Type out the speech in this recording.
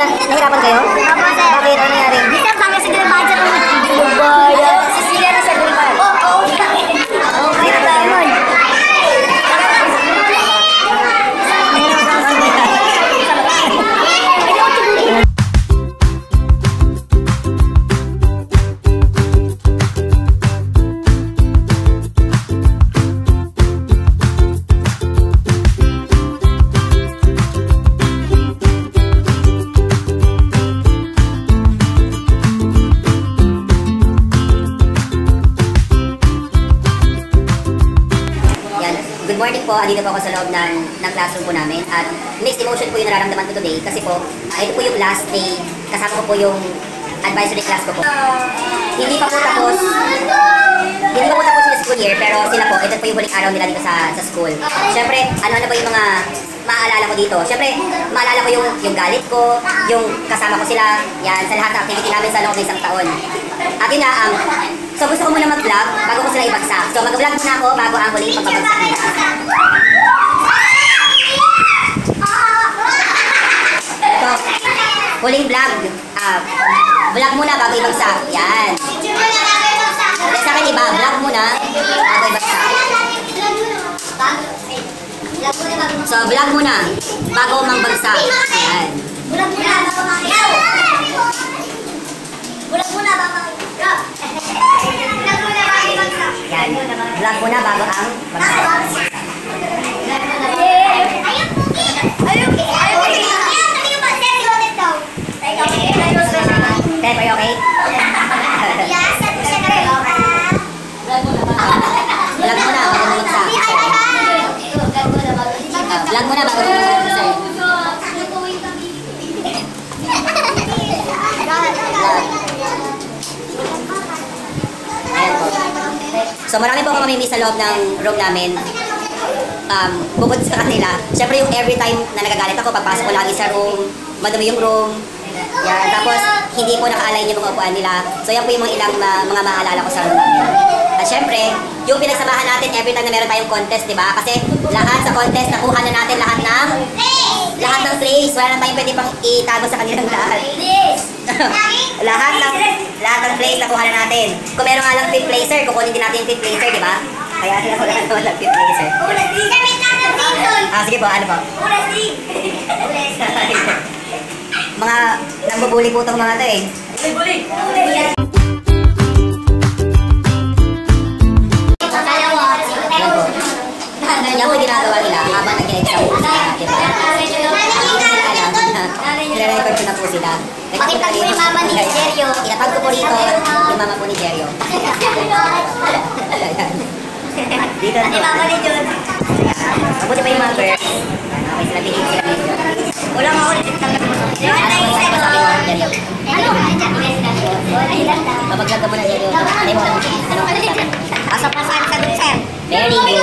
nahirapan kayo? Opo, sir. Bakit? Ano nangyari? Di sir, bakit sa budget ang sila na sa gulpa. Oo. Okay na tayo nun. Good morning po, andito po ako sa loob ng classroom po namin at mixed emotion po yung nararamdaman ko today kasi po, ito po yung last day, kasama ko po yung advisory class ko po. Hindi pa po tapos yung school year pero sila po, ito po yung huling araw nila dito sa school. Siyempre, ano ba yung mga maaalala ko dito? Siyempre, maalala ko yung galit ko, yung kasama ko sila, yan, sa lahat ng activity namin sa loob ng isang taon. At yun na, so gusto ko muna mag-vlog bago ko sila ibagsak. So mag-vlog muna ako bago ang huling pagbabagsak nila. So, huling vlog. Vlog muna bago ibagsak. Yan. Sa akin iba, vlog muna bago ibagsak. So, vlog muna bago mangbagsak. Yan. Bulag muna bago makiyaw. Bulag muna bago makiyaw. Bulag muna bago ibagsak. Yan. Vlog muna bago ang bagsak. Tep, are you okay? Vlog muna bago bumagsak. Vlog muna bago bumagsak. So marami po ako mamimiss sa loob ng room namin. Bukod sa kanila, syempre yung every time na nagagalit ako, pagpasok ko lagi sa room, madumi yung room. Yan, tapos hindi po naka-align yung mga upuan nila. So yan po yung mga ilang mga maalala ko sa room namin. At syempre, yung pinagsamahan natin every time na meron tayong contest, di ba? Kasi lahat sa contest, nakuha na natin lahat ng place. Wala na tayong pwede pang itago sa kanilang lahat. lahat ng place nakuha na natin. Kung meron nga lang fifth placer, kukunin din natin yung fifth placer, di ba? Kaya sila ko lang ng fifth placer. Sige po, ano po? Mga nambubuli po itong mga ito eh. Buli! Yan po ginagawa nila habang nag-exam po sila, diba? Nire-record ko na po sila. Pakita ko yung mama ni Jeryo. Inapag ko po rito yung mama po ni Jeryo. Dito na po. Mama ni John. Mabuti pa yung mga girls. Okay sila, bigay sila dito. Wala nga ulit yung tanggap mo. Ano? Kapag-vlog ka muna Jeryo. Ano mo? Asa pa saan sa dun, sir? Very good.